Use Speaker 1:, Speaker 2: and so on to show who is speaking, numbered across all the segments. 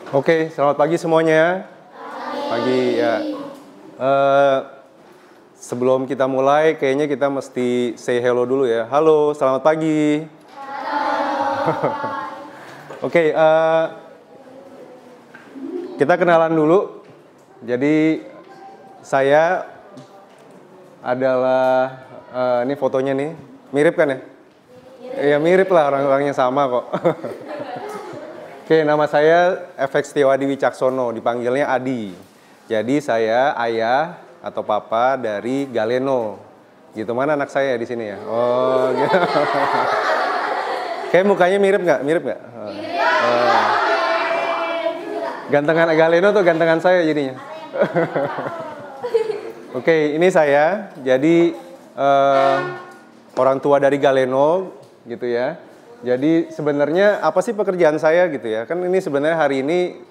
Speaker 1: Oke, selamat pagi semuanya. Pagi ya. Sebelum kita mulai, kayaknya kita mesti say hello dulu ya. Halo, selamat pagi. Oke, kita kenalan dulu. Jadi saya adalah ini fotonya nih, mirip kan ya? Iya mirip lah, orang-orangnya sama kok. Oke, nama saya FX Setiawadi Wicaksono, dipanggilnya Adi. Jadi saya ayah atau papa dari Galeno. Gitu, mana anak saya di sini ya? Oh, gitu. Kayak mukanya mirip nggak? Mirip nggak? Gantengan Galeno tuh gantengan saya jadinya. Oke, ini saya. Jadi orang tua dari Galeno, gitu ya. Jadi sebenarnya apa sih pekerjaan saya gitu ya? Kan ini sebenarnya hari ini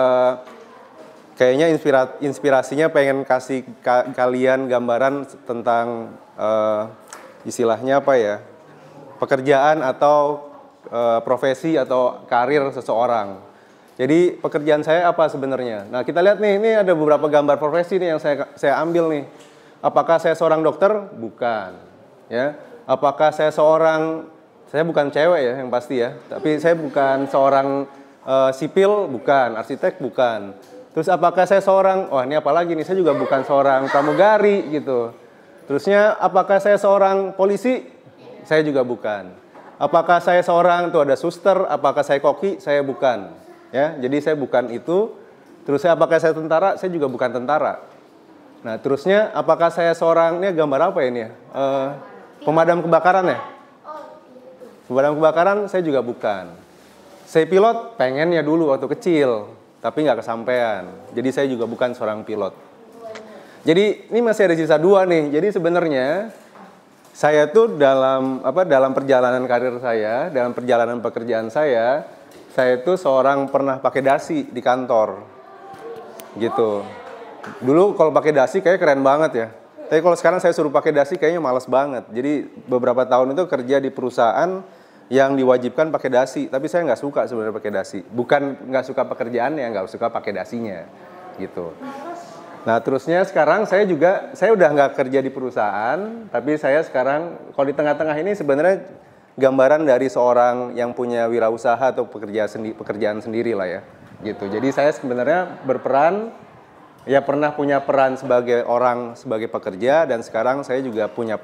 Speaker 1: kayaknya inspirasinya pengen kasih kalian gambaran tentang istilahnya apa ya? Pekerjaan atau profesi atau karir seseorang. Jadi pekerjaan saya apa sebenarnya? Nah, kita lihat nih, ini ada beberapa gambar profesi nih yang saya ambil nih. Apakah saya seorang dokter? Bukan. Ya. Apakah saya bukan cewek ya yang pasti ya, tapi saya bukan seorang sipil, bukan, arsitek bukan. Terus apakah saya seorang, wah ini apa lagi nih, saya juga bukan seorang pramugari gitu. Terusnya apakah saya seorang polisi? Saya juga bukan. Apakah saya seorang, tuh ada suster, apakah saya koki? Saya bukan. Ya, jadi saya bukan itu. Terusnya apakah saya tentara? Saya juga bukan tentara. Nah terusnya apakah saya seorang, ini gambar apa ya ini ya? Pemadam kebakaran ya? Pemadam kebakaran saya juga bukan. Saya pilot pengennya dulu waktu kecil, tapi nggak kesampaian. Jadi saya juga bukan seorang pilot. Jadi ini masih ada sisa 2 nih. Jadi sebenarnya saya tuh dalam perjalanan karir saya, dalam perjalanan pekerjaan saya tuh seorang pernah pakai dasi di kantor. Gitu. Dulu kalau pakai dasi kayak keren banget ya. Tapi kalau sekarang saya suruh pakai dasi kayaknya males banget. Jadi beberapa tahun itu kerja di perusahaan yang diwajibkan pakai dasi. Tapi saya nggak suka sebenarnya pakai dasi. Bukan nggak suka pekerjaannya, nggak suka pakai dasinya. Gitu. Nah terusnya sekarang saya udah nggak kerja di perusahaan. Tapi saya sekarang, kalau di tengah-tengah ini sebenarnya gambaran dari seorang yang punya wirausaha atau pekerjaan sendiri lah ya. Gitu. Jadi saya sebenarnya berperan, ya pernah punya peran sebagai pekerja, dan sekarang saya juga punya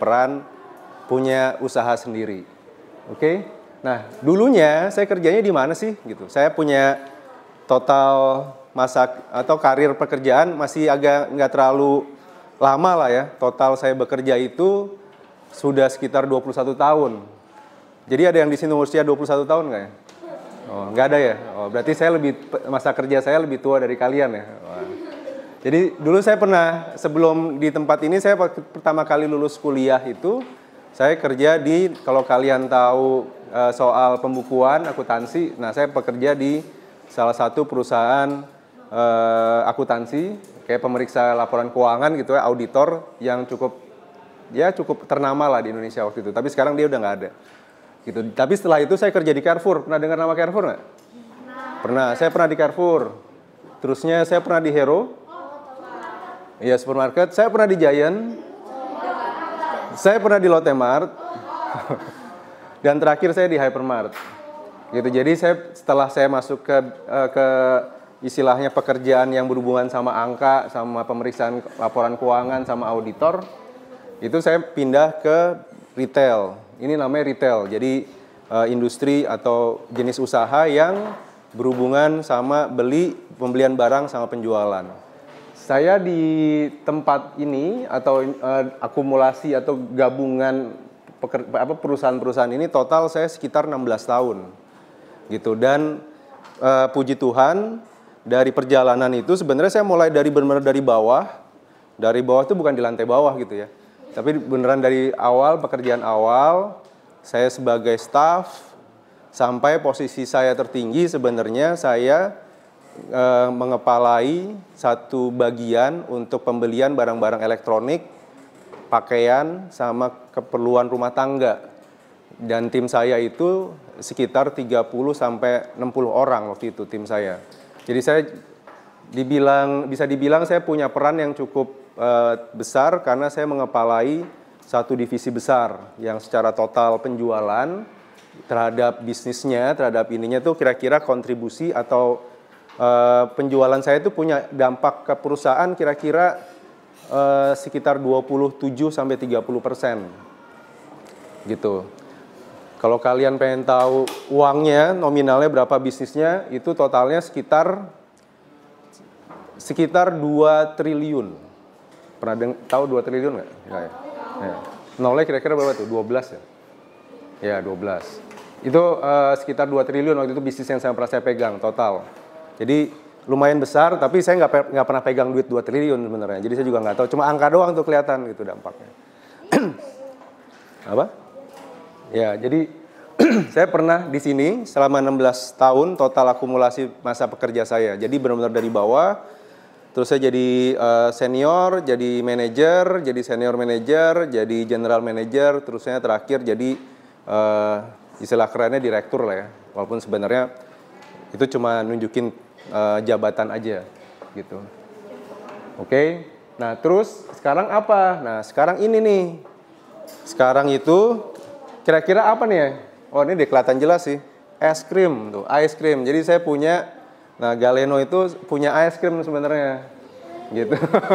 Speaker 1: usaha sendiri. Oke? Nah, dulunya saya kerjanya di mana sih gitu. Saya punya total masa atau karir pekerjaan masih agak nggak terlalu lama lah ya. Total saya bekerja itu sudah sekitar 21 tahun. Jadi ada yang di sini usia 21 tahun nggak ya? Oh, nggak ada ya? Oh, berarti masa kerja saya lebih tua dari kalian ya? Wah. Jadi dulu saya pernah, sebelum di tempat ini saya pertama kali lulus kuliah itu, saya kerja kalau kalian tahu soal pembukuan, akuntansi, nah saya bekerja di salah satu perusahaan akuntansi, kayak pemeriksa laporan keuangan gitu ya, auditor yang cukup ternama lah di Indonesia waktu itu, tapi sekarang dia udah nggak ada. Gitu. Tapi setelah itu saya kerja di Carrefour, pernah dengar nama Carrefour nggak? Pernah, saya pernah di Carrefour, terusnya saya pernah di Hero. Iya, supermarket. Saya pernah di Giant. Saya pernah di Lotte Mart. Dan terakhir saya di Hypermart. Gitu. Jadi setelah saya masuk ke istilahnya pekerjaan yang berhubungan sama angka, sama pemeriksaan laporan keuangan, sama auditor, itu saya pindah ke retail. Ini namanya retail. Jadi industri atau jenis usaha yang berhubungan sama pembelian barang sama penjualan. Saya di tempat ini atau akumulasi atau gabungan perusahaan-perusahaan ini total saya sekitar 16 tahun. Gitu. Dan puji Tuhan dari perjalanan itu sebenarnya saya mulai benar-benar dari bawah. Dari bawah itu bukan di lantai bawah gitu ya. Tapi beneran dari awal, pekerjaan awal, saya sebagai staff sampai posisi saya tertinggi sebenarnya saya mengepalai satu bagian untuk pembelian barang-barang elektronik, pakaian, sama keperluan rumah tangga. Dan tim saya itu sekitar 30 sampai 60 orang waktu itu tim saya. Jadi saya bisa dibilang saya punya peran yang cukup besar karena saya mengepalai satu divisi besar yang secara total penjualan terhadap bisnisnya, terhadap ininya tuh kira-kira kontribusi atau penjualan saya itu punya dampak ke perusahaan kira-kira sekitar 27 sampai 30% gitu. Kalau kalian pengen tahu uangnya, nominalnya berapa bisnisnya, itu totalnya sekitar 2 triliun. Pernah tahu 2 triliun nggak? Ya. Nolnya kira-kira berapa tuh? 12 ya? Ya, 12. Itu sekitar 2 triliun waktu itu bisnis yang pernah saya pegang total. Jadi lumayan besar, tapi saya nggak pernah pegang duit 2 triliun sebenarnya. Jadi saya juga nggak tahu, cuma angka doang tuh kelihatan gitu dampaknya. Apa? Ya, jadi saya pernah di sini selama 16 tahun total akumulasi masa pekerja saya. Jadi benar-benar dari bawah, terus saya jadi senior, jadi manajer, jadi senior manajer, jadi general manager, terus saya terakhir jadi istilah kerennya direktur lah ya. Walaupun sebenarnya itu cuma nunjukin jabatan aja gitu. Oke. Nah, terus sekarang apa? Nah, sekarang ini nih. Sekarang itu kira-kira apa nih ya? Oh, ini kelihatan jelas sih. Es krim tuh, ice cream. Jadi saya punya, nah Galeno itu punya ice cream sebenarnya. Gitu.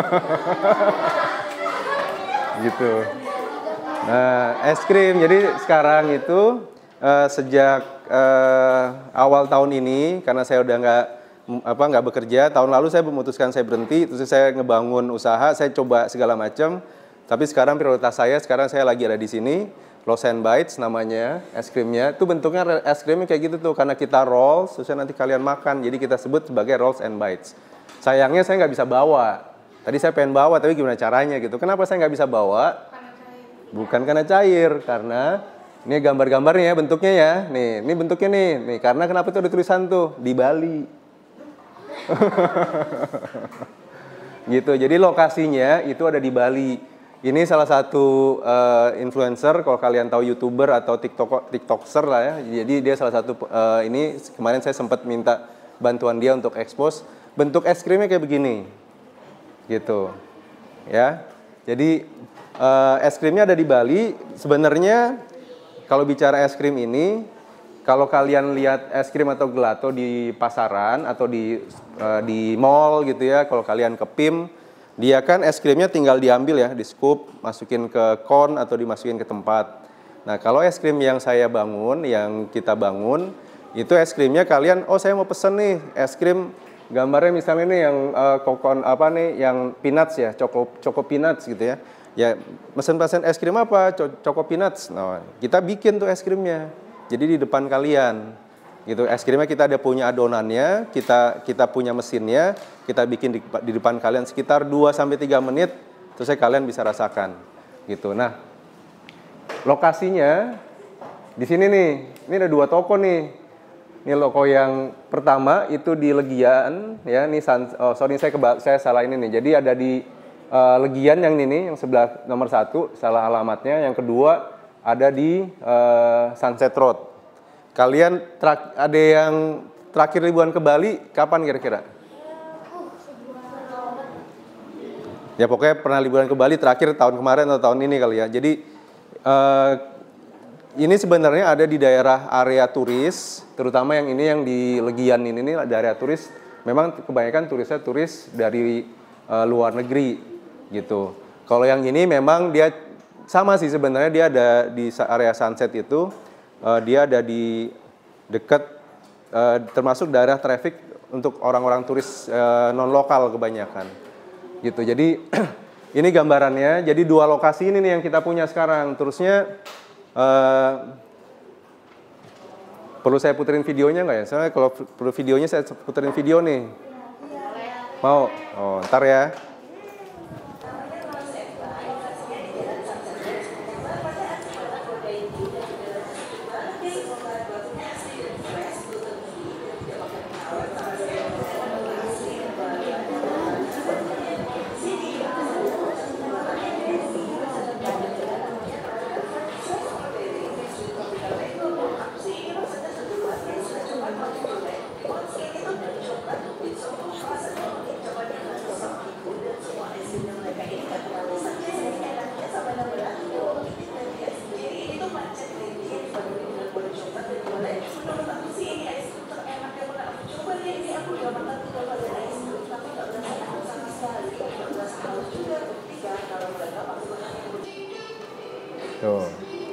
Speaker 1: Gitu. Nah, es krim. Jadi sekarang itu sejak awal tahun ini karena saya udah nggak bekerja, tahun lalu saya memutuskan saya berhenti, terus saya ngebangun usaha, saya coba segala macam. Tapi sekarang prioritas saya lagi ada di sini, Rolls and Bites namanya, es krimnya. Itu bentuknya es krimnya kayak gitu tuh, karena kita rolls, terus nanti kalian makan. Jadi kita sebut sebagai Rolls and Bites. Sayangnya saya nggak bisa bawa. Tadi saya pengen bawa, tapi gimana caranya gitu. Kenapa saya nggak bisa bawa? Bukan karena cair, karena ini gambar-gambarnya bentuknya ya. Nih, ini bentuknya nih. Karena kenapa itu ada tulisan tuh di Bali. Gitu. Jadi lokasinya itu ada di Bali. Ini salah satu influencer, kalau kalian tahu YouTuber atau TikTokser lah ya. Jadi dia salah satu ini kemarin saya sempat minta bantuan dia untuk expose. Bentuk es krimnya kayak begini. Gitu. Ya. Jadi es krimnya ada di Bali. Sebenarnya kalau bicara es krim ini, kalau kalian lihat es krim atau gelato di pasaran atau di mall gitu ya, kalau kalian ke PIM, dia kan es krimnya tinggal diambil ya, di scoop, masukin ke kon atau dimasukin ke tempat. Nah, kalau es krim yang saya bangun, yang kita bangun, itu es krimnya kalian, oh saya mau pesen nih es krim, gambarnya misalnya nih yang yang peanuts ya, choco peanuts gitu ya. Ya, pesen es krim apa? Choco peanuts. Nah, kita bikin tuh es krimnya. Jadi di depan kalian. Gitu, es krimnya kita ada punya adonannya, kita punya mesinnya, kita bikin di depan kalian sekitar 2 sampai 3 menit, terus kalian bisa rasakan. Gitu. Nah, lokasinya di sini nih. Ini ada 2 toko nih. Ini toko yang pertama itu di Legian ya, ini saya salah ini nih. Jadi ada di Legian yang ini yang sebelah nomor 1, salah alamatnya. Yang kedua ada di Sunset Road. Kalian ada yang terakhir liburan ke Bali kapan kira-kira? Ya pokoknya pernah liburan ke Bali terakhir tahun kemarin atau tahun ini kali ya. Jadi ini sebenarnya ada di daerah area turis, terutama yang ini yang di Legian ini daerah turis. Memang kebanyakan turisnya turis dari luar negeri gitu. Kalau yang ini memang dia sama sih sebenarnya, dia ada di area Sunset itu. Dia ada di dekat termasuk daerah traffic untuk orang-orang turis non lokal kebanyakan gitu. Jadi ini gambarannya. Jadi 2 lokasi ini nih yang kita punya sekarang. Terusnya perlu saya puterin videonya nggak ya? Soalnya kalau perlu videonya saya puterin video nih. Mau? Oh, ntar ya. Tuh.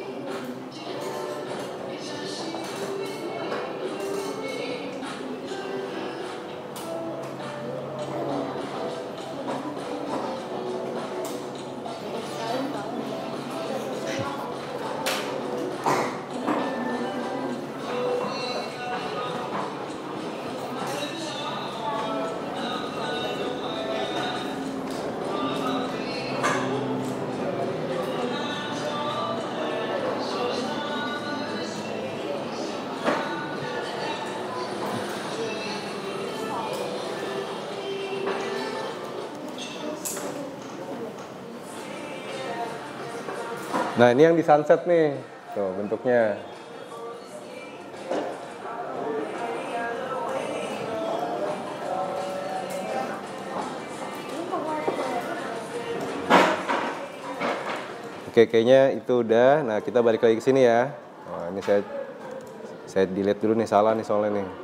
Speaker 1: Nah ini yang di sunset nih, tuh bentuknya. Oke, kayaknya itu udah. Nah kita balik lagi ke sini ya. Nah, ini saya delete dulu nih, salah nih soalnya nih.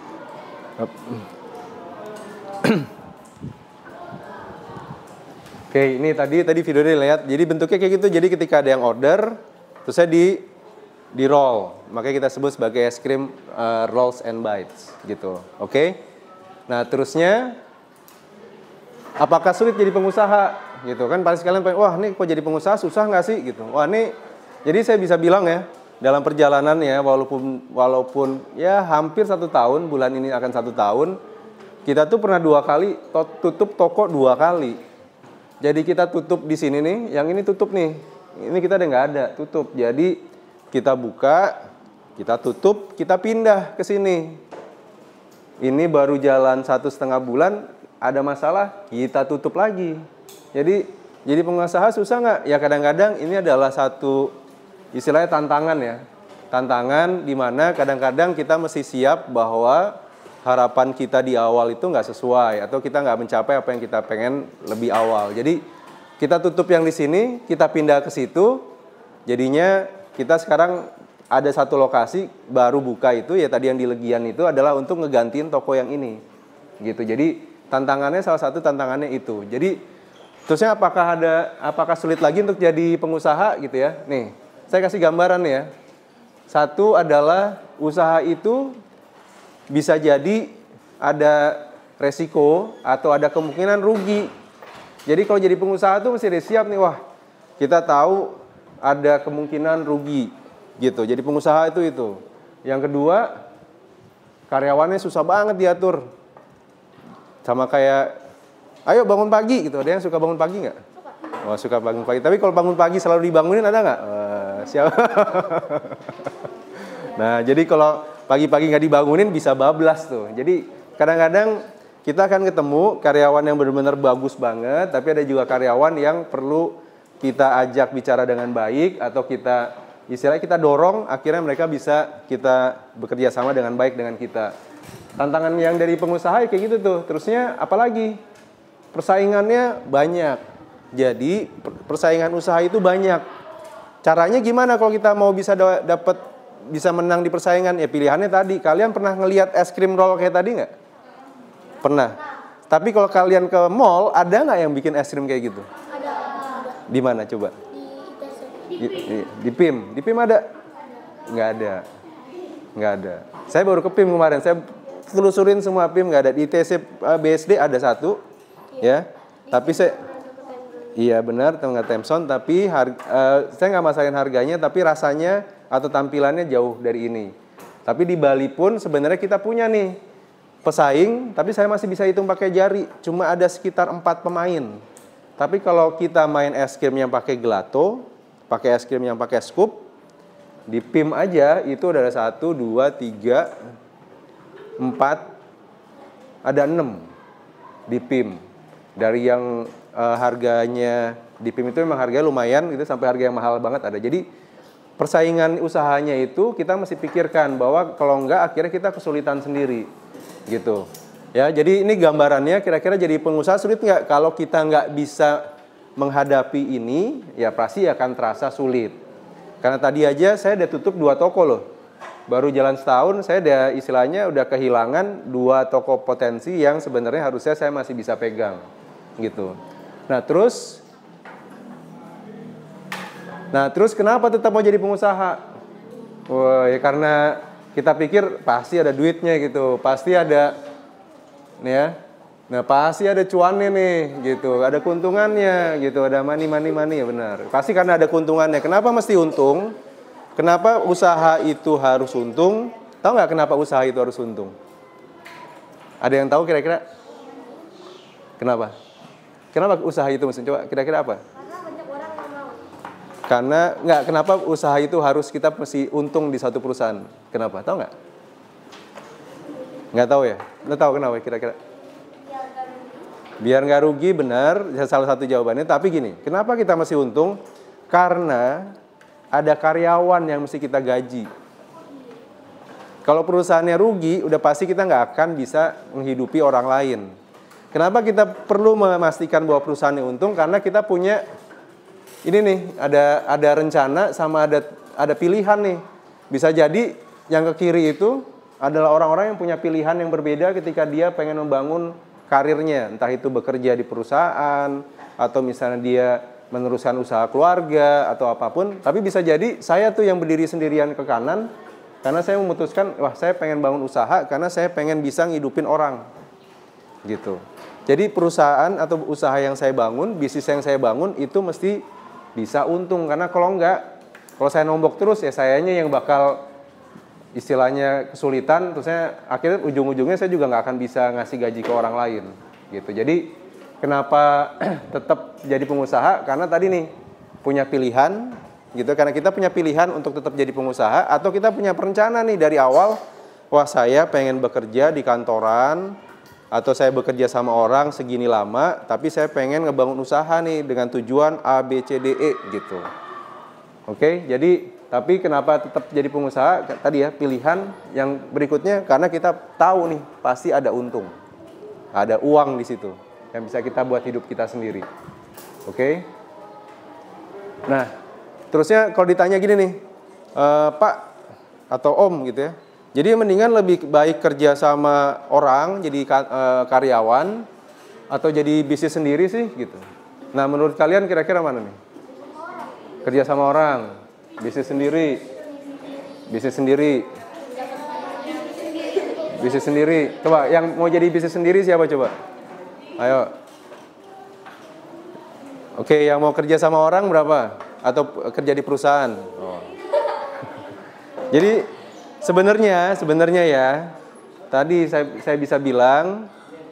Speaker 1: Oke, ini tadi videonya lihat. Jadi bentuknya kayak gitu. Jadi ketika ada yang order, terus saya di roll. Makanya kita sebut sebagai es krim rolls and bites gitu. Oke. Nah, terusnya apakah sulit jadi pengusaha gitu kan? Paling sekalian wah, nih kok jadi pengusaha susah nggak sih gitu. Wah, nih jadi saya bisa bilang ya, dalam perjalanan ya, walaupun ya hampir 1 tahun, bulan ini akan 1 tahun, kita tuh pernah 2 kali tutup toko 2 kali. Jadi kita tutup di sini nih, yang ini tutup nih. Ini kita udah nggak ada, tutup. Jadi kita buka, kita tutup, kita pindah ke sini. Ini baru jalan 1,5 bulan, ada masalah, kita tutup lagi. Jadi pengusaha susah nggak? Ya kadang-kadang ini adalah satu istilahnya tantangan ya. Tantangan di mana kadang-kadang kita mesti siap bahwa harapan kita di awal itu nggak sesuai atau kita nggak mencapai apa yang kita pengen lebih awal. Jadi kita tutup yang di sini, kita pindah ke situ. Jadinya kita sekarang ada satu lokasi baru buka itu ya tadi yang di Legian itu adalah untuk ngegantiin toko yang ini. Gitu. Jadi tantangannya salah satu tantangannya itu. Jadi terusnya apakah sulit lagi untuk jadi pengusaha gitu ya? Nih, saya kasih gambaran ya. Satu adalah usaha itu bisa jadi ada resiko atau ada kemungkinan rugi. Jadi kalau jadi pengusaha tuh mesti ada siap nih, wah kita tahu ada kemungkinan rugi gitu. Jadi pengusaha itu. Yang kedua, karyawannya susah banget diatur. Sama kayak, ayo bangun pagi gitu. Ada yang suka bangun pagi nggak? Oh suka bangun pagi. Tapi kalau bangun pagi selalu dibangunin ada nggak? Siapa? Nah jadi kalau pagi-pagi nggak dibangunin bisa bablas tuh. Jadi kadang-kadang kita akan ketemu karyawan yang benar-benar bagus banget, tapi ada juga karyawan yang perlu kita ajak bicara dengan baik atau istilahnya kita dorong, akhirnya mereka bisa kita bekerja sama dengan baik dengan kita. Tantangan yang dari pengusaha kayak gitu tuh. Terusnya apalagi? Persaingannya banyak. Jadi persaingan usaha itu banyak. Caranya gimana kalau kita mau bisa bisa menang di persaingan? Ya pilihannya tadi. Kalian pernah ngelihat es krim roll kayak tadi nggak? Pernah. Tapi kalau kalian ke mall, ada nggak yang bikin es krim kayak gitu?
Speaker 2: Ada.
Speaker 1: Di mana coba? Di PIM. Di PIM ada? Nggak ada. Saya baru ke PIM kemarin. Saya telusurin semua PIM nggak ada. Di ITC BSD ada satu, ya. Tapi iya benar, tengah Thomson. Tapi saya nggak masalahin harganya, tapi rasanya atau tampilannya jauh dari ini. Tapi di Bali pun sebenarnya kita punya nih pesaing, tapi saya masih bisa hitung pakai jari. Cuma ada sekitar 4 pemain. Tapi kalau kita main es krim yang pakai gelato, pakai es krim yang pakai scoop, di PIM aja itu ada 1, 2, 3, 4, ada 6 di PIM. Dari yang harganya di PIM itu memang harganya lumayan gitu sampai harga yang mahal banget ada. Jadi persaingan usahanya itu kita mesti pikirkan bahwa kalau enggak akhirnya kita kesulitan sendiri gitu. Ya, jadi ini gambarannya kira-kira jadi pengusaha sulit nggak? Kalau kita nggak bisa menghadapi ini, ya pasti akan terasa sulit. Karena tadi aja saya udah tutup 2 toko loh. Baru jalan setahun saya istilahnya udah kehilangan 2 toko potensi yang sebenarnya harusnya saya masih bisa pegang gitu. Nah terus Nah, terus kenapa tetap mau jadi pengusaha? Wah, ya karena kita pikir pasti ada duitnya gitu, pasti ada nih ya. Nah, pasti ada cuannya nih gitu, ada keuntungannya gitu, ada money ya benar. Pasti karena ada keuntungannya. Kenapa mesti untung? Kenapa usaha itu harus untung? Tahu nggak kenapa usaha itu harus untung? Ada yang tahu kira-kira? Kenapa? Kenapa usaha itu mesti? Coba kira-kira apa?
Speaker 2: Karena banyak orang yang mau.
Speaker 1: Karena nggak, kenapa usaha itu harus kita mesti untung di satu perusahaan? Kenapa? Tahu nggak? Nggak tahu ya? Nggak tahu kenapa kira-kira? Biar nggak rugi, benar, salah satu jawabannya. Tapi gini, kenapa kita mesti untung? Karena ada karyawan yang mesti kita gaji. Kalau perusahaannya rugi, udah pasti kita nggak akan bisa menghidupi orang lain. Kenapa kita perlu memastikan bahwa perusahaannya untung? Karena kita punya ini nih, ada rencana sama ada pilihan nih. Bisa jadi yang ke kiri itu adalah orang-orang yang punya pilihan yang berbeda ketika dia pengen membangun karirnya, entah itu bekerja di perusahaan atau misalnya dia meneruskan usaha keluarga atau apapun. Tapi bisa jadi saya tuh yang berdiri sendirian ke kanan karena saya memutuskan, wah saya pengen bangun usaha karena saya pengen bisa ngidupin orang gitu. Jadi perusahaan atau usaha yang saya bangun, bisnis yang saya bangun itu mesti bisa untung. Karena kalau enggak, kalau saya nombok terus ya sayanya yang bakal istilahnya kesulitan. Terus saya akhirnya ujung-ujungnya saya juga nggak akan bisa ngasih gaji ke orang lain gitu. Jadi kenapa tetap jadi pengusaha? Karena tadi nih punya pilihan gitu. Karena kita punya pilihan untuk tetap jadi pengusaha atau kita punya perencana nih dari awal, wah saya pengen bekerja di kantoran atau saya bekerja sama orang segini lama, tapi saya pengen ngebangun usaha nih dengan tujuan A, B, C, D, E gitu. Oke, jadi tapi kenapa tetap jadi pengusaha? Tadi ya pilihan yang berikutnya karena kita tahu nih pasti ada untung, ada uang di situ yang bisa kita buat hidup kita sendiri. Oke. Nah, terusnya kalau ditanya gini nih, Pak atau Om gitu ya. Jadi mendingan lebih baik kerja sama orang jadi karyawan atau jadi bisnis sendiri sih gitu. Nah, menurut kalian kira-kira mana nih? Kerja sama orang, bisnis sendiri. Bisnis sendiri. Bisnis sendiri. Coba yang mau jadi bisnis sendiri siapa coba? Ayo. Oke, yang mau kerja sama orang berapa? Atau kerja di perusahaan? Oh. Jadi sebenarnya ya, tadi saya bisa bilang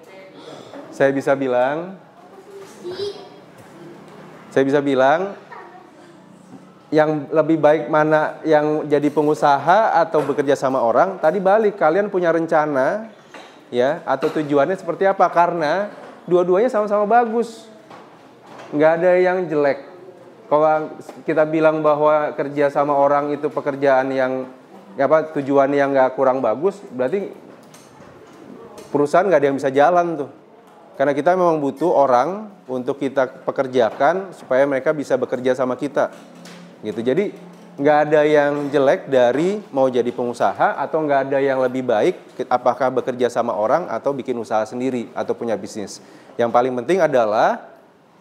Speaker 1: yang lebih baik mana yang jadi pengusaha atau bekerja sama orang. Tadi balik, kalian punya rencana ya atau tujuannya seperti apa? Karena dua-duanya sama-sama bagus, nggak ada yang jelek. Kalau kita bilang bahwa kerja sama orang itu pekerjaan yang tujuan yang nggak kurang bagus, berarti perusahaan nggak ada yang bisa jalan tuh. Karena kita memang butuh orang untuk kita pekerjakan supaya mereka bisa bekerja sama kita, gitu. Jadi nggak ada yang jelek dari mau jadi pengusaha atau nggak ada yang lebih baik apakah bekerja sama orang atau bikin usaha sendiri atau punya bisnis. Yang paling penting adalah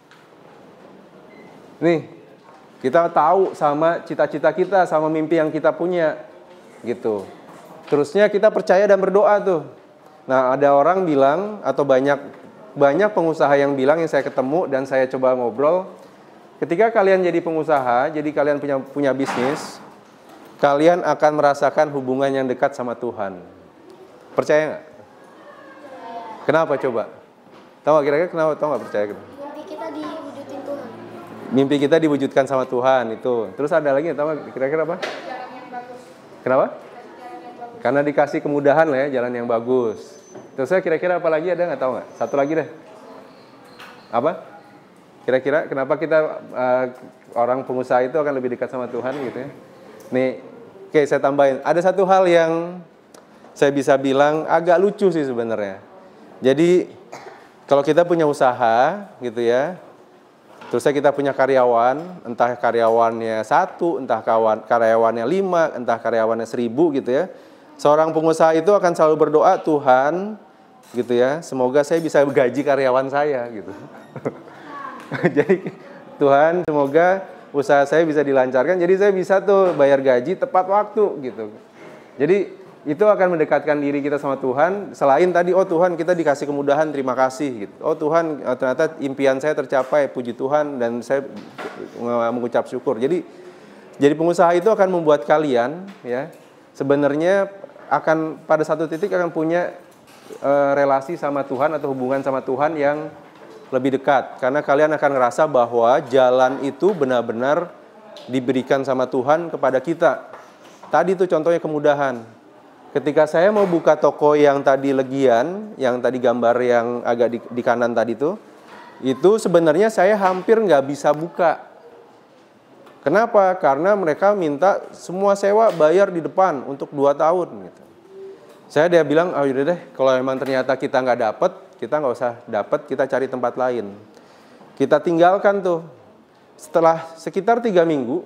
Speaker 1: nih kita tahu sama cita-cita kita, sama mimpi yang kita punya. Gitu. Terusnya kita percaya dan berdoa tuh. Nah, ada orang bilang atau banyak pengusaha yang bilang yang saya ketemu dan saya coba ngobrol, ketika kalian jadi pengusaha, jadi kalian punya bisnis, kalian akan merasakan hubungan yang dekat sama Tuhan. Percaya nggak? Kenapa coba? Tahu nggak kira-kira kenapa? Tahu nggak percaya?
Speaker 2: Mimpi kita diwujudin Tuhan.
Speaker 1: Mimpi kita diwujudkan sama Tuhan itu. Terus ada lagi, tahu nggak kira-kira apa? Kenapa? Karena dikasih kemudahan lah ya, jalan yang bagus. Terus saya kira-kira apa lagi ada nggak, tahu nggak? Satu lagi deh. Apa? Kira-kira kenapa kita orang pengusaha itu akan lebih dekat sama Tuhan gitu ya? Nih, oke saya tambahin. Ada satu hal yang saya bisa bilang agak lucu sih sebenarnya. Jadi kalau kita punya usaha gitu ya, terusnya kita punya karyawan, entah karyawannya 1, entah karyawannya 5, entah karyawannya 1000 gitu ya. Seorang pengusaha itu akan selalu berdoa, Tuhan gitu ya, semoga saya bisa gaji karyawan saya gitu. Jadi Tuhan semoga usaha saya bisa dilancarkan, jadi saya bisa tuh bayar gaji tepat waktu gitu. Jadi itu akan mendekatkan diri kita sama Tuhan. Selain tadi, oh Tuhan kita dikasih kemudahan, terima kasih gitu. Oh Tuhan ternyata impian saya tercapai, puji Tuhan, dan saya mengucap syukur. Jadi pengusaha itu akan membuat kalian ya sebenarnya akan pada satu titik akan punya relasi sama Tuhan atau hubungan sama Tuhan yang lebih dekat, karena kalian akan ngerasa bahwa jalan itu benar-benar diberikan sama Tuhan kepada kita. Tadi itu contohnya kemudahan. Ketika saya mau buka toko yang tadi legian, yang tadi gambar yang agak di kanan tadi itu sebenarnya saya hampir nggak bisa buka. Kenapa? Karena mereka minta semua sewa bayar di depan untuk 2 tahun gitu. Dia bilang, oh yaudah deh, kalau memang ternyata kita nggak dapet, kita nggak usah dapet, kita cari tempat lain. Kita tinggalkan tuh. Setelah sekitar 3 minggu,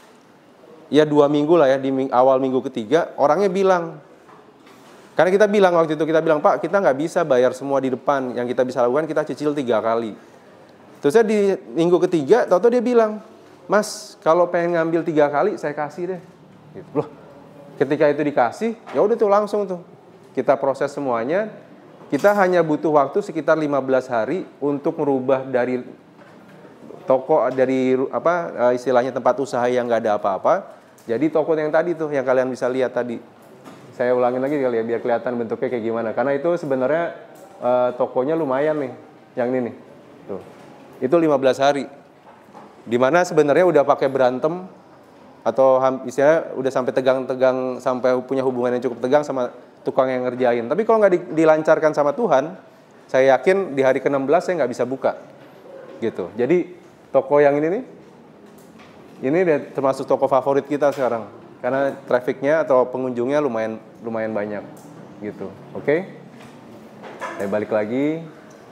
Speaker 1: ya 2 minggu lah ya, di awal minggu ketiga, orangnya bilang, karena kita bilang waktu itu, kita bilang, Pak, kita nggak bisa bayar semua di depan, yang kita bisa lakukan, kita cicil 3 kali. Terus saya di minggu ketiga, tahu-tahu dia bilang, Mas, kalau pengen ngambil 3 kali, saya kasih deh. Gitu. Loh, ketika itu dikasih, ya udah tuh langsung tuh. Kita proses semuanya. Kita hanya butuh waktu sekitar 15 hari untuk merubah dari toko, dari istilahnya tempat usaha yang nggak ada apa-apa, jadi toko yang tadi tuh yang kalian bisa lihat tadi. Saya ulangin lagi kali ya biar kelihatan bentuknya kayak gimana. Karena itu sebenarnya tokonya lumayan nih, yang ini nih. Tuh. Itu 15 hari. Dimana sebenarnya udah pakai berantem atau istilahnya udah sampai tegang-tegang, sampai punya hubungan yang cukup tegang sama tukang yang ngerjain. Tapi kalau nggak dilancarkan sama Tuhan, saya yakin di hari ke-16 saya nggak bisa buka. Gitu. Jadi toko yang ini nih, termasuk toko favorit kita sekarang. Karena trafficnya atau pengunjungnya lumayan banyak. Gitu. Oke? Saya balik lagi.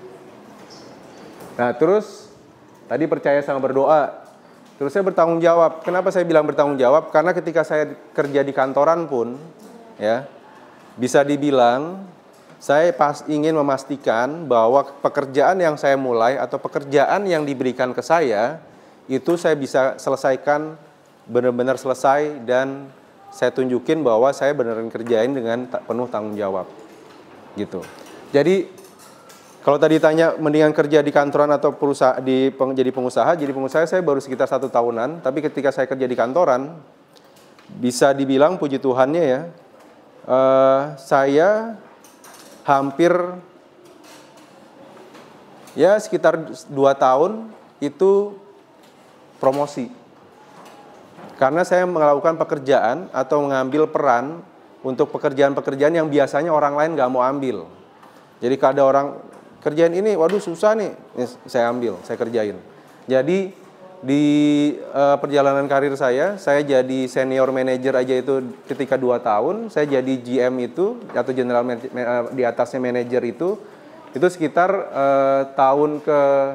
Speaker 1: Nah, terus tadi percaya sama berdoa. Terus saya bertanggung jawab. Kenapa saya bilang bertanggung jawab? Karena ketika saya kerja di kantoran pun, ya, bisa dibilang saya ingin memastikan bahwa pekerjaan yang saya mulai atau pekerjaan yang diberikan ke saya itu saya bisa selesaikan, benar-benar selesai, dan saya tunjukin bahwa saya benar-benar kerjain dengan penuh tanggung jawab. Gitu. Jadi kalau tadi tanya mendingan kerja di kantoran atau perusahaan jadi pengusaha saya baru sekitar 1 tahunan, tapi ketika saya kerja di kantoran bisa dibilang puji Tuhannya ya, saya hampir ya sekitar 2 tahun itu promosi. Karena saya melakukan pekerjaan atau mengambil peran untuk pekerjaan-pekerjaan yang biasanya orang lain nggak mau ambil. Jadi kalau ada orang kerjaan ini, waduh susah nih, saya ambil, saya kerjain. Jadi di perjalanan karir saya jadi senior manager aja itu ketika 2 tahun, saya jadi GM itu atau general di atasnya manager itu sekitar tahun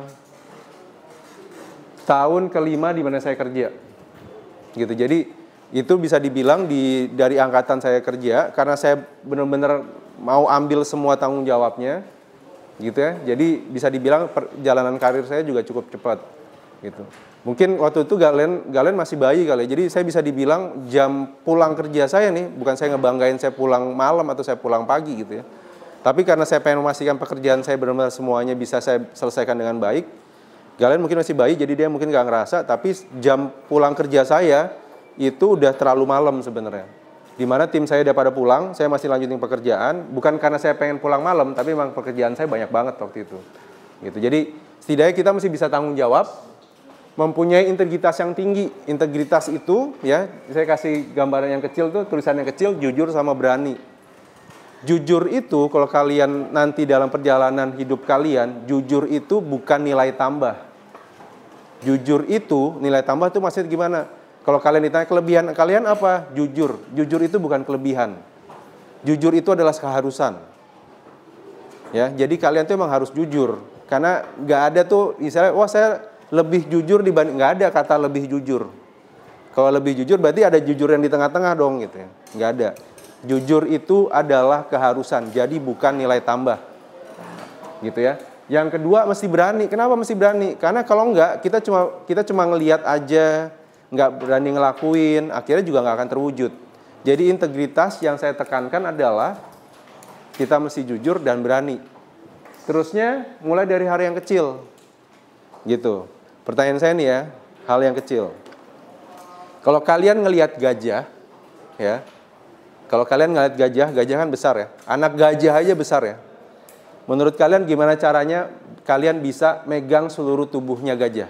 Speaker 1: ke-5 di mana saya kerja. Gitu. Jadi itu bisa dibilang dari angkatan saya kerja, karena saya benar-benar mau ambil semua tanggung jawabnya. Gitu ya. Jadi bisa dibilang perjalanan karir saya juga cukup cepat. Gitu. Mungkin waktu itu Galen masih bayi kali. Jadi saya bisa dibilang jam pulang kerja saya nih, bukan saya ngebanggain saya pulang malam atau saya pulang pagi gitu ya. Tapi karena saya pengen memastikan pekerjaan saya benar-benar semuanya bisa saya selesaikan dengan baik. Galen mungkin masih bayi, jadi dia mungkin nggak ngerasa. Tapi jam pulang kerja saya itu udah terlalu malam sebenarnya. Dimana tim saya udah pada pulang, saya masih lanjutin pekerjaan. Bukan karena saya pengen pulang malam, tapi memang pekerjaan saya banyak banget waktu itu. Gitu. Jadi setidaknya kita mesti bisa tanggung jawab, mempunyai integritas yang tinggi. Integritas itu, ya, saya kasih gambaran yang kecil tuh, tulisan yang kecil, jujur sama berani. Jujur itu, kalau kalian nanti dalam perjalanan hidup kalian, jujur itu bukan nilai tambah. Jujur itu, nilai tambah itu maksudnya gimana? Kalau kalian ditanya kelebihan kalian apa? Jujur. Jujur itu bukan kelebihan. Jujur itu adalah keharusan. Ya, jadi kalian tuh emang harus jujur. Karena nggak ada tuh, misalnya, wah saya lebih jujur dibanding, nggak ada kata lebih jujur. Kalau lebih jujur berarti ada jujur yang di tengah-tengah dong gitu ya. Nggak ada. Jujur itu adalah keharusan, jadi bukan nilai tambah. Gitu ya. Yang kedua mesti berani. Kenapa mesti berani? Karena kalau enggak kita cuma ngelihat aja nggak berani ngelakuin, akhirnya juga nggak akan terwujud. Jadi integritas yang saya tekankan adalah kita mesti jujur dan berani. Terusnya mulai dari hal yang kecil, gitu. Pertanyaan saya nih ya, hal yang kecil. Kalau kalian ngelihat gajah, ya, kalau kalian ngelihat gajah, gajah kan besar ya. Anak gajah aja besar ya. Menurut kalian gimana caranya kalian bisa megang seluruh tubuhnya gajah?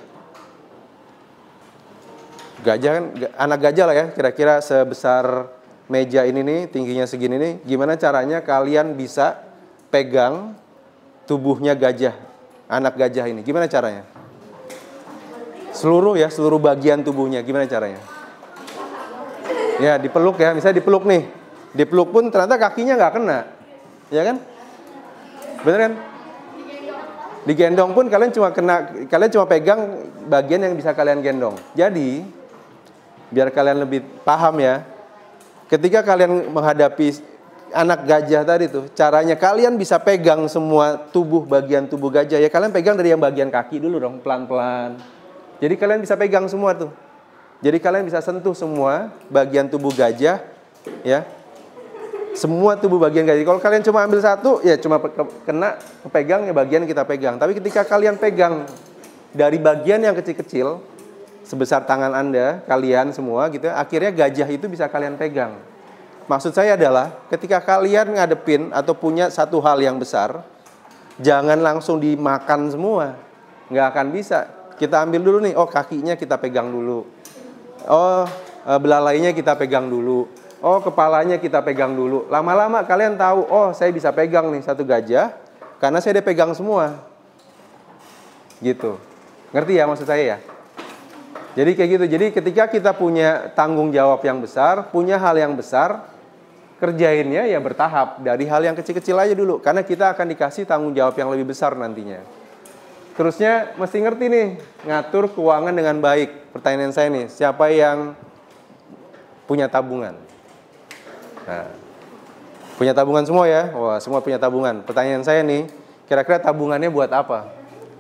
Speaker 1: Gajah kan, anak gajah lah ya, kira-kira sebesar meja ini nih, tingginya segini nih. Gimana caranya kalian bisa pegang tubuhnya gajah, anak gajah ini? Gimana caranya? Seluruh ya, seluruh bagian tubuhnya, gimana caranya? Ya, dipeluk ya, misalnya dipeluk nih. Dipeluk pun ternyata kakinya nggak kena, ya kan? Bener kan? Digendong pun kalian cuma pegang bagian yang bisa kalian gendong. Jadi, biar kalian lebih paham ya, ketika kalian menghadapi anak gajah tadi tuh, caranya kalian bisa pegang semua bagian tubuh gajah ya, kalian pegang dari yang bagian kaki dulu dong, pelan-pelan. Jadi kalian bisa pegang semua tuh. Jadi kalian bisa sentuh semua bagian tubuh gajah, ya. Semua tubuh bagian gajah. Kalau kalian cuma ambil satu, ya cuma kepegang ya bagian kita pegang. Tapi ketika kalian pegang dari bagian yang kecil-kecil, sebesar tangan Anda, kalian semua gitu, akhirnya gajah itu bisa kalian pegang. Maksud saya adalah ketika kalian ngadepin atau punya satu hal yang besar, jangan langsung dimakan semua. Nggak akan bisa. Kita ambil dulu nih, oh kakinya kita pegang dulu. Oh belalainya kita pegang dulu. Oh kepalanya kita pegang dulu. Lama-lama kalian tahu, oh saya bisa pegang nih satu gajah, karena saya udah pegang semua. Gitu. Ngerti ya maksud saya ya? Jadi kayak gitu. Jadi ketika kita punya tanggung jawab yang besar, punya hal yang besar, kerjainnya ya bertahap. Dari hal yang kecil-kecil aja dulu. Karena kita akan dikasih tanggung jawab yang lebih besar nantinya. Terusnya mesti ngerti nih, ngatur keuangan dengan baik. Pertanyaan saya nih, siapa yang punya tabungan? Nah, punya tabungan semua ya? Wah, semua punya tabungan. Pertanyaan saya nih, kira-kira tabungannya buat apa?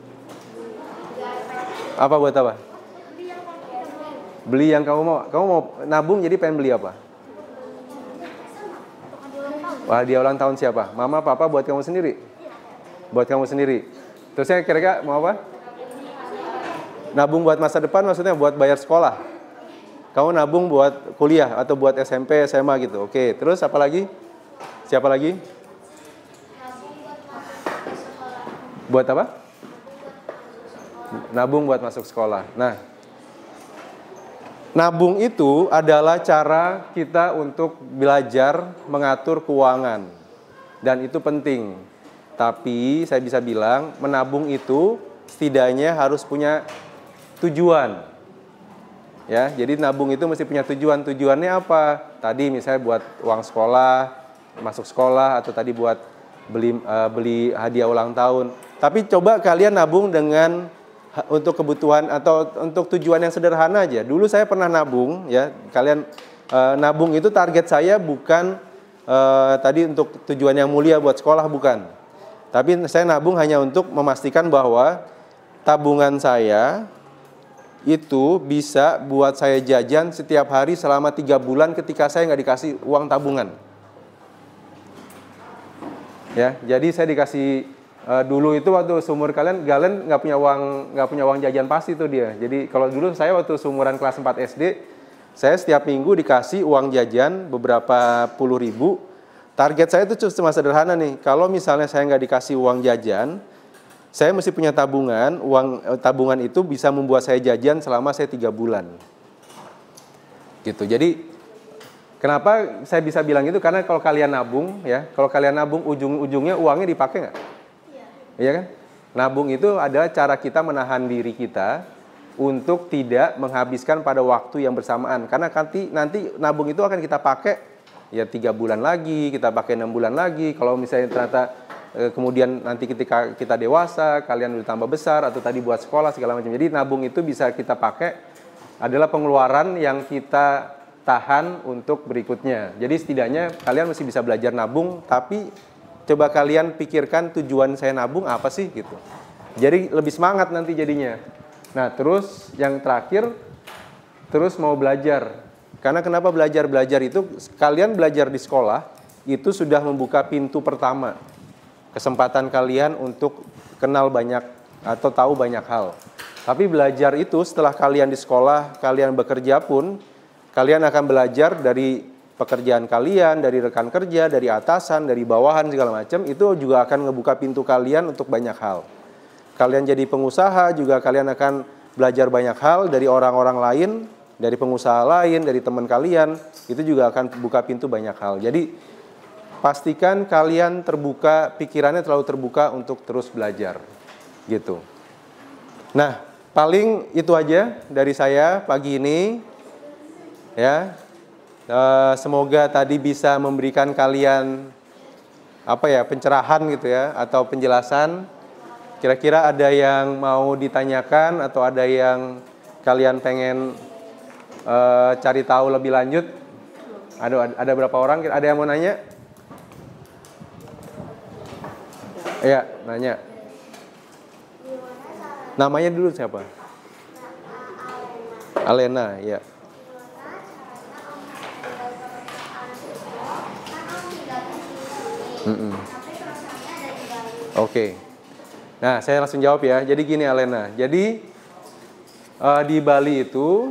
Speaker 1: Apa buat apa? Beli yang kamu mau. Kamu mau nabung jadi pengen beli apa? Wah, dia ulang tahun siapa? Mama, papa buat kamu sendiri? Buat kamu sendiri. Terusnya kira-kira mau apa? Nabung buat masa depan, maksudnya buat bayar sekolah. Kamu nabung buat kuliah atau buat SMP, SMA gitu. Oke, terus apa lagi? Siapa lagi? Buat apa? Nabung buat masuk sekolah. Nah, nabung itu adalah cara kita untuk belajar mengatur keuangan. Dan itu penting. Tapi saya bisa bilang menabung itu setidaknya harus punya tujuan. Ya, jadi nabung itu mesti punya tujuan. Tujuannya apa? Tadi misalnya buat uang sekolah, masuk sekolah, atau tadi buat beli hadiah ulang tahun. Tapi coba kalian nabung dengan untuk kebutuhan atau untuk tujuan yang sederhana aja. Dulu saya pernah nabung, ya. Kalian nabung itu target saya bukan tadi untuk tujuan yang mulia buat sekolah, bukan. Tapi saya nabung hanya untuk memastikan bahwa tabungan saya itu bisa buat saya jajan setiap hari selama 3 bulan ketika saya nggak dikasih uang tabungan. Ya, jadi saya dikasih dulu itu waktu seumur kalian nggak punya uang jajan pasti tuh dia. Jadi kalau dulu saya waktu seumuran kelas 4 SD, saya setiap minggu dikasih uang jajan beberapa puluh ribu. Target saya itu cuma sederhana nih. Kalau misalnya saya nggak dikasih uang jajan, saya mesti punya tabungan. Tabungan itu bisa membuat saya jajan selama saya 3 bulan. Gitu. Jadi kenapa saya bisa bilang gitu? Karena kalau kalian nabung, ya, kalau kalian nabung ujung-ujungnya uangnya dipakai nggak? Iya kan? Nabung itu adalah cara kita menahan diri kita untuk tidak menghabiskan pada waktu yang bersamaan. Karena nanti nabung itu akan kita pakai ya 3 bulan lagi, kita pakai 6 bulan lagi. Kalau misalnya ternyata kemudian nanti ketika kita dewasa, kalian udah tambah besar, atau tadi buat sekolah segala macam. Jadi nabung itu bisa kita pakai adalah pengeluaran yang kita tahan untuk berikutnya. Jadi setidaknya kalian mesti bisa belajar nabung, tapi coba kalian pikirkan tujuan saya nabung apa sih gitu. Jadi lebih semangat nanti jadinya. Nah terus yang terakhir, terus mau belajar. Karena kenapa belajar? Belajar itu, kalian belajar di sekolah, itu sudah membuka pintu pertama. Kesempatan kalian untuk kenal banyak atau tahu banyak hal. Tapi belajar itu setelah kalian di sekolah, kalian bekerja pun, kalian akan belajar dari pekerjaan kalian, dari rekan kerja, dari atasan, dari bawahan, segala macam. Itu juga akan ngebuka pintu kalian untuk banyak hal. Kalian jadi pengusaha, juga kalian akan belajar banyak hal dari orang-orang lain, dari pengusaha lain, dari teman kalian. Itu juga akan buka pintu banyak hal. Jadi pastikan kalian terbuka, pikirannya terlalu terbuka untuk terus belajar. Gitu. Nah, paling itu aja dari saya pagi ini. Ya. Semoga tadi bisa memberikan kalian pencerahan gitu ya, atau penjelasan. Kira-kira ada yang mau ditanyakan atau ada yang kalian pengen cari tahu lebih lanjut? Ada berapa orang? Ada yang mau nanya? Iya, nanya. Namanya dulu siapa? Alena, ya. Oke. Nah, saya langsung jawab ya. Jadi gini Alena. Jadi di Bali itu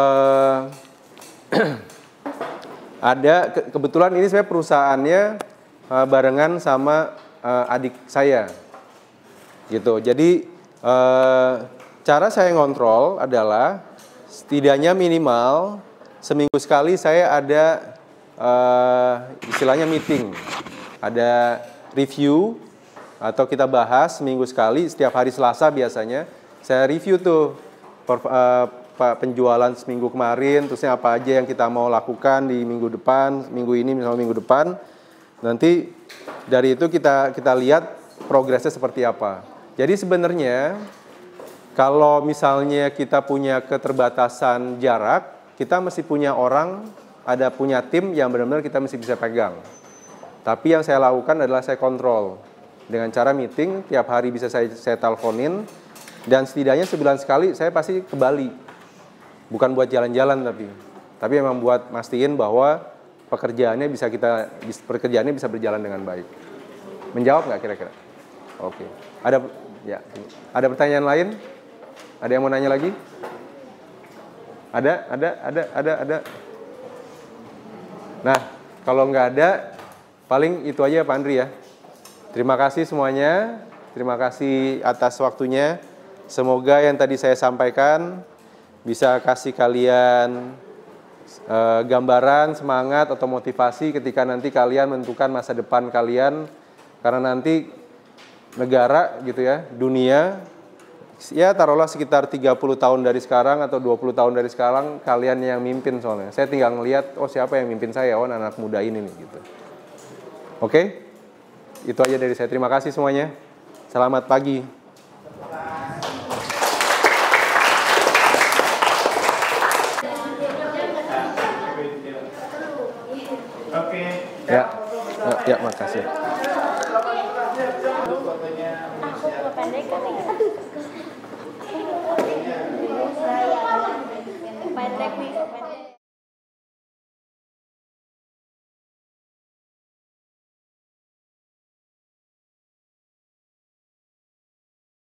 Speaker 1: ada kebetulan ini saya perusahaannya barengan sama adik saya. Gitu. Jadi cara saya ngontrol adalah setidaknya minimal seminggu sekali saya ada istilahnya meeting. Ada review atau kita bahas seminggu sekali, setiap hari Selasa biasanya saya review tuh penjualan seminggu kemarin, terusnya apa aja yang kita mau lakukan di minggu depan, minggu ini misalnya minggu depan. Nanti dari itu kita lihat progresnya seperti apa. Jadi sebenarnya kalau misalnya kita punya keterbatasan jarak, kita mesti punya punya tim yang benar-benar kita mesti bisa pegang. Tapi yang saya lakukan adalah saya kontrol. Dengan cara meeting, tiap hari bisa saya teleponin. Dan setidaknya sebulan sekali saya pasti ke Bali. Bukan buat jalan-jalan tapi memang buat mastiin bahwa pekerjaannya bisa berjalan dengan baik. Menjawab nggak kira-kira? Oke. Ada pertanyaan lain? Ada yang mau nanya lagi? Ada. Nah, kalau nggak ada, paling itu aja Pak Andri ya. Terima kasih semuanya. Terima kasih atas waktunya. Semoga yang tadi saya sampaikan bisa kasih kalian gambaran, semangat, atau motivasi ketika nanti kalian menentukan masa depan kalian. Karena nanti negara gitu ya, dunia, ya taruhlah sekitar 30 tahun dari sekarang atau 20 tahun dari sekarang kalian yang mimpin soalnya. Saya tinggal ngelihat, siapa yang mimpin saya, anak muda ini nih gitu. Oke? Itu aja dari saya. Terima kasih semuanya. Selamat pagi.
Speaker 3: Oke.
Speaker 1: Ya, makasih.
Speaker 2: Aku pendek kali ya. Pendek nih.